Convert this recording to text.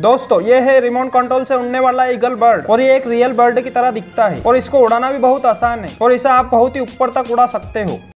दोस्तों ये है रिमोट कंट्रोल से उड़ने वाला ईगल बर्ड और ये एक रियल बर्ड की तरह दिखता है और इसको उड़ाना भी बहुत आसान है और इसे आप बहुत ही ऊपर तक उड़ा सकते हो।